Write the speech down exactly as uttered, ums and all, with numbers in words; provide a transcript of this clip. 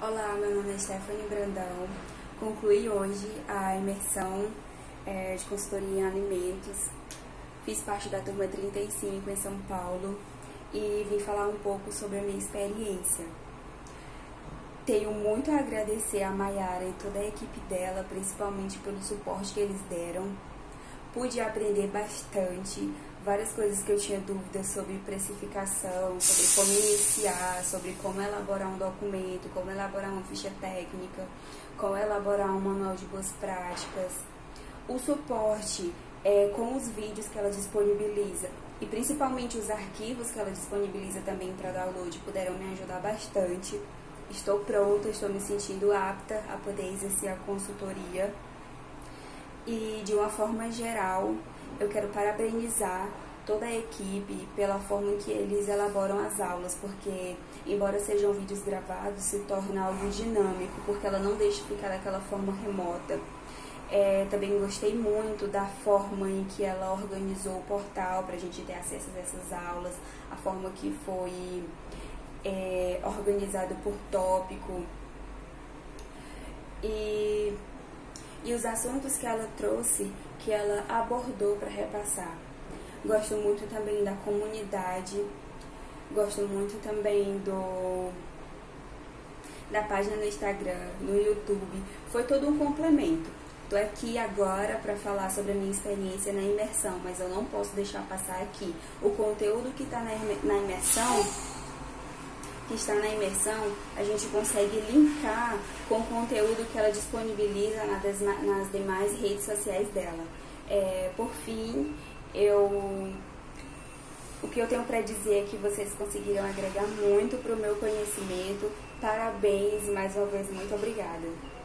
Olá, meu nome é Stephanie Brandão. Concluí hoje a imersão é, de consultoria em alimentos. Fiz parte da turma trinta e cinco em São Paulo e vim falar um pouco sobre a minha experiência. Tenho muito a agradecer a Mayara e toda a equipe dela, principalmente pelo suporte que eles deram. Pude aprender bastante, várias coisas que eu tinha dúvidas sobre precificação, sobre como iniciar, sobre como elaborar um documento, como elaborar uma ficha técnica, como elaborar um manual de boas práticas. O suporte é, com os vídeos que ela disponibiliza e principalmente os arquivos que ela disponibiliza também para download puderam me ajudar bastante. Estou pronta, estou me sentindo apta a poder exercer a consultoria. E, de uma forma geral, eu quero parabenizar toda a equipe pela forma em que eles elaboram as aulas, porque, embora sejam vídeos gravados, se torna algo dinâmico, porque ela não deixa ficar daquela forma remota. É, também gostei muito da forma em que ela organizou o portal para a gente ter acesso a essas aulas, a forma que foi é, organizado por tópico. E... E os assuntos que ela trouxe, que ela abordou para repassar. Gosto muito também da comunidade, gosto muito também do da página no Instagram, no YouTube. Foi todo um complemento. Estou aqui agora para falar sobre a minha experiência na imersão, mas eu não posso deixar passar aqui o conteúdo que está na imersão. que está na imersão, a gente consegue linkar com o conteúdo que ela disponibiliza nas demais redes sociais dela. É, por fim, eu, o que eu tenho para dizer é que vocês conseguiram agregar muito para o meu conhecimento. Parabéns, mais uma vez, muito obrigada.